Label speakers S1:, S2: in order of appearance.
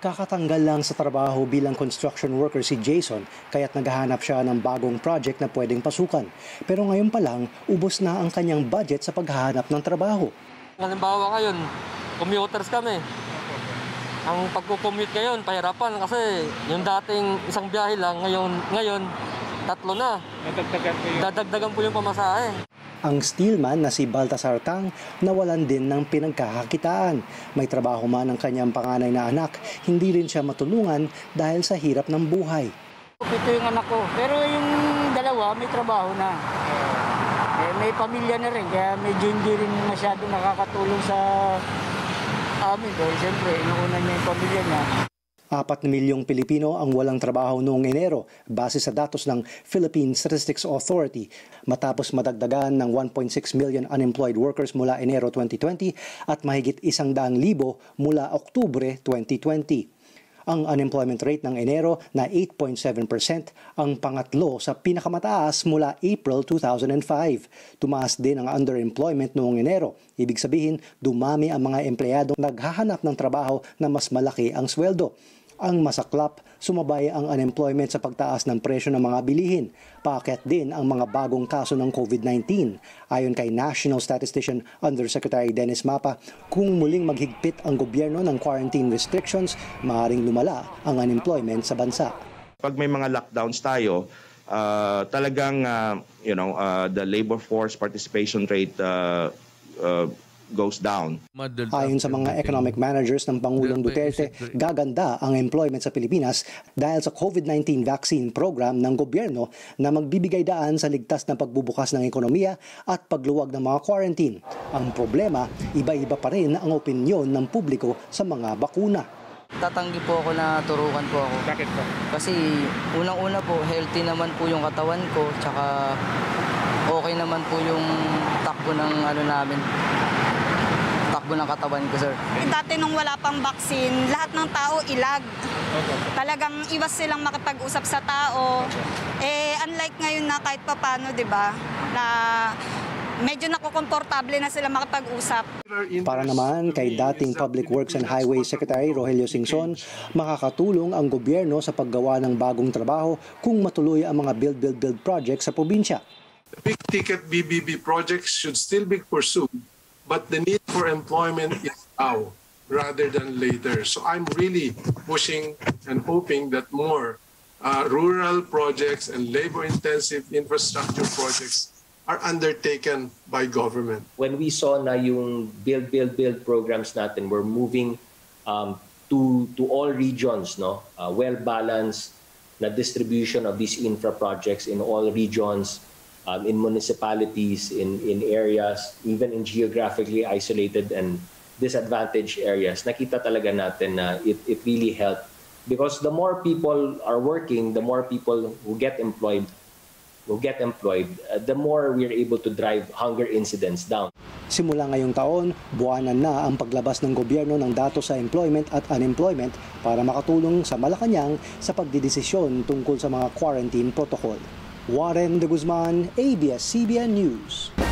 S1: Kakatanggal lang sa trabaho bilang construction worker si Jason kaya't naghahanap siya ng bagong project na pwedeng pasukan. Pero ngayon pa lang, ubos na ang kanyang budget sa paghahanap ng trabaho.
S2: Halimbawa ngayon, commuters kami. Ang pagko-commute ngayon, pahirapan kasi yung dating isang biyahe lang, ngayon 3 na. Dadagdagan po yung pamasahe.
S1: Ang steelman na si Baltasar Tang nawalan din ng pinagkakakitaan. May trabaho man ang kanyang panganay na anak, hindi rin siya matulungan dahil sa hirap ng buhay.
S3: Ito yung anak ko, pero yung dalawa may trabaho na. May pamilya na rin, kaya medyo hindi rin masyado nakakatulong sa amin. Dahil siyempre, inuuna niya yung pamilya niya.
S1: 4 milyong Pilipino ang walang trabaho noong Enero base sa datos ng Philippine Statistics Authority matapos madagdagan ng 1.6 million unemployed workers mula Enero 2020 at mahigit 100,000 mula Oktubre 2020. Ang unemployment rate ng Enero na 8.7%, ang pangatlo sa pinakamataas mula April 2005. Tumaas din ang underemployment noong Enero. Ibig sabihin, dumami ang mga empleyadong naghahanap ng trabaho na mas malaki ang sweldo. Ang masaklap, sumabay ang unemployment sa pagtaas ng presyo ng mga bilihin. Paakyat din ang mga bagong kaso ng COVID-19. Ayon kay National Statistician Undersecretary Dennis Mapa, kung muling maghigpit ang gobyerno ng quarantine restrictions, maaaring lumala ang unemployment sa bansa.
S4: Pag may mga lockdowns tayo, talagang the labor force participation rate goes down.
S1: Ayon sa mga economic managers ng Pangulong Duterte, gaganda ang employment sa Pilipinas dahil sa COVID-19 vaccine program ng gobyerno na magbibigay daan sa ligtas na pagbubukas ng ekonomiya at pagluwag ng mga quarantine. Ang problema, iba-iba pa rin ang opinyon ng publiko sa mga bakuna.
S5: Tatanggi po ako na turukan po ako.
S6: Bakit po?
S5: Kasi unang-una po, healthy naman po yung katawan ko, tsaka okay naman po yung takbo ng takbo ng katawan ko, sir.
S7: Dati nung wala pang vaccine, lahat ng tao ilag. Talagang iwas silang makipag-usap sa tao. Unlike ngayon na kahit papano, 'di ba? Na medyo nakukomportable na sila makipag-usap.
S1: Para naman kay dating Public Works and Highways Secretary Rogelio Singson, makakatulong ang gobyerno sa paggawa ng bagong trabaho kung matuloy ang mga build projects sa probinsya.
S8: Big-ticket BBB projects should still be pursued, but the need for employment is now rather than later. So I'm really pushing and hoping that more rural projects and labor-intensive infrastructure projects are undertaken by government.
S9: When we saw na yung build programs natin, we're moving to all regions, no? Well-balanced na distribution of these infra projects in all regions, in municipalities, in areas, even in geographically isolated and disadvantaged areas. Nakita talaga natin na it really helped. Because the more people are working, the more people who get employed, the more we're able to drive hunger incidents down.
S1: Simula ngayong taon, buwanan na ang paglabas ng gobyerno ng datos sa employment at unemployment para makatulong sa Malacanang sa pagdidesisyon tungkol sa mga quarantine protocol. Warren de Guzman, ABS-CBN News.